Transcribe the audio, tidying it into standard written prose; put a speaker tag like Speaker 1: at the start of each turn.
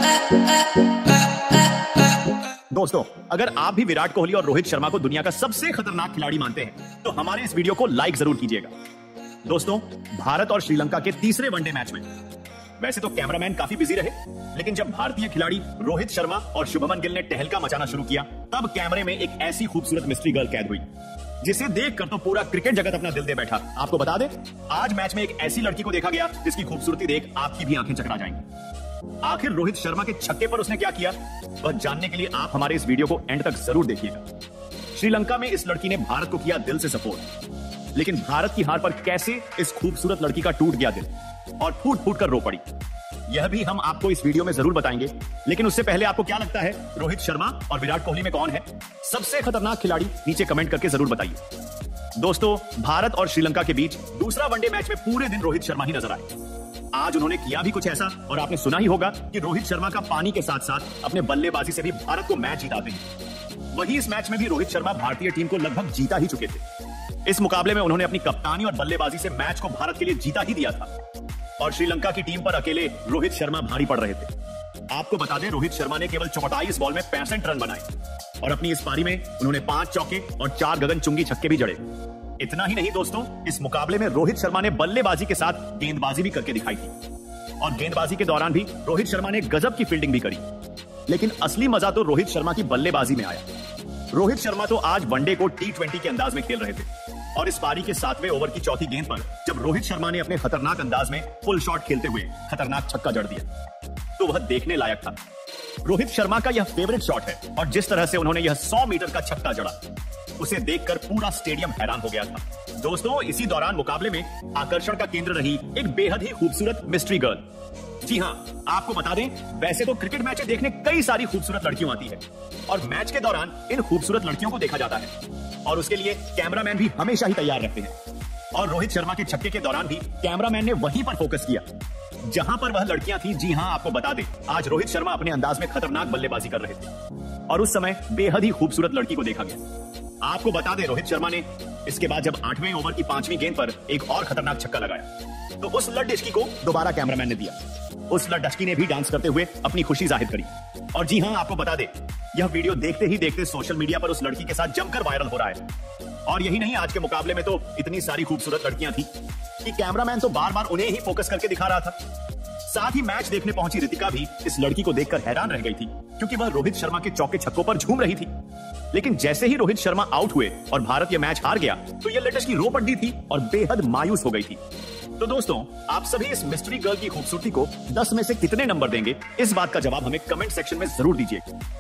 Speaker 1: दोस्तों, अगर आप भी विराट कोहली और रोहित शर्मा को दुनिया का सबसे खतरनाक खिलाड़ी मानते हैं तो हमारे इस वीडियो को लाइक जरूर कीजिएगा। दोस्तों, भारत और श्रीलंका के तीसरे वनडे मैच में वैसे तो कैमरामैन काफी बिजी रहे, लेकिन जब भारतीय खिलाड़ी रोहित शर्मा और शुभमन गिल ने टहलका मचाना शुरू किया, तब कैमरे में एक ऐसी खूबसूरत मिस्ट्री गर्ल कैद हुई जिसे देखकर तो पूरा क्रिकेट जगत अपना दिल दे बैठा। आपको बता दें, आज मैच में एक ऐसी लड़की को देखा गया जिसकी खूबसूरती देख आपकी भी आंखें चकरा जाएंगी। आखिर रोहित शर्मा के छक्के पर उसने क्या किया, वह जानने के लिए आप हमारे इस वीडियो को एंड तक जरूर देखिएगा। श्रीलंका में इस लड़की ने भारत को किया दिल से सपोर्ट, लेकिन भारत की हार पर कैसे इस खूबसूरत लड़की का टूट गया दिल और फूट फूट कर रो पड़ी, यह भी हम आपको इस वीडियो में जरूर बताएंगे। लेकिन उससे पहले आपको क्या लगता है, रोहित शर्मा और विराट कोहली में कौन है सबसे खतरनाक खिलाड़ी? नीचे कमेंट करके जरूर बताइए। दोस्तों, भारत और श्रीलंका के बीच दूसरा वनडे मैच में पूरे दिन रोहित शर्मा ही नजर आए। आज उन्होंने किया भी कुछ ऐसा, और आपने सुना ही होगा कि रोहित शर्मा का पानी के साथ साथ अपने बल्लेबाजी से भी भारत को मैच जिताते हैं। वही इस मैच में भी रोहित शर्मा भारतीय टीम को लगभग जीता ही चुके थे। इस मुकाबले में उन्होंने अपनी कप्तानी और बल्लेबाजी से मैच को भारत के लिए जीता ही दिया था, और श्रीलंका की टीम पर अकेले रोहित शर्मा भारी पड़ रहे थे। आपको बता दें, रोहित शर्मा ने केवल 24 बॉल में 65 रन बनाए, और अपनी इस पारी में उन्होंने 5 चौके और 4 गगनचुंगी छक्के भी जड़े। इतना ही नहीं दोस्तों, इस मुकाबले में रोहित शर्मा ने बल्लेबाजी के साथ गेंदबाजी भी करके दिखाई थी, और गेंदबाजी के दौरान भी रोहित शर्मा ने गजब की फील्डिंग भी करी। लेकिन असली मजा तो रोहित शर्मा की बल्लेबाजी में आया। रोहित शर्मा तो आज वनडे को T20 के अंदाज में खेल रहे थे, और इस पारी के 7वें ओवर की चौथी गेंद पर जब रोहित शर्मा ने अपने खतरनाक अंदाज में फुल शॉट खेलते हुए खतरनाक छक्का जड़ दिया, तो वह देखने लायक था। रोहित शर्मा का यह फेवरेट शॉट है, और जिस तरह से उन्होंने यह 100 मीटर का छक्का जड़ा, उसे देखकर पूरा स्टेडियम हैरान हो गया था। दोस्तों, इसी दौरान मुकाबले में आकर्षण का केंद्र रही एक बेहद ही खूबसूरत मिस्ट्री गर्ल। जी हां, आपको बता दें, वैसे तो क्रिकेट मैच देखने कई सारी खूबसूरत लड़कियां आती है, और मैच के दौरान इन खूबसूरत लड़कियों को देखा जाता है, और उसके लिए कैमरामैन भी हमेशा ही तैयार रहते हैं। और रोहित शर्मा के छक्के के दौरान भी कैमरामैन ने वहीं पर फोकस किया जहां पर वह लड़कियां थी। जी हां, आपको बता दें, आज रोहित शर्मा अपने अंदाज में खतरनाक बल्लेबाजी कर रहे थे, और उस समय बेहद ही खूबसूरत लड़की को देखा गया। आपको बता दें, रोहित शर्मा ने इसके बाद जब 8वें ओवर की 5वीं गेंद पर एक और खतरनाक छक्का लगाया, तो उस लड़की को दोबारा कैमरामैन ने दिया। उस लड़की ने भी डांस करते हुए अपनी खुशी जाहिर करी। और जी हां, आपको बता दें, यह वीडियो देखते ही देखते सोशल मीडिया पर उस लड़की के साथ जमकर वायरल हो रहा है। और यही नहीं, आज के मुकाबले में तो इतनी सारी खूबसूरत लड़कियां थी कि कैमरामैन तो बार बार उन्हें ही फोकस करके दिखा रहा था। साथ ही मैच देखने पहुंची रितिका भी इस लड़की को देखकर हैरान रह गई थी, क्योंकि वह रोहित शर्मा के चौके छक्कों पर झूम रही थी। लेकिन जैसे ही रोहित शर्मा आउट हुए और भारत यह मैच हार गया, तो यह लड़की रो पड़ी थी और बेहद मायूस हो गई थी। तो दोस्तों, आप सभी इस मिस्ट्री गर्ल की खूबसूरती को 10 में से कितने नंबर देंगे, इस बात का जवाब हमें कमेंट सेक्शन में जरूर दीजिए।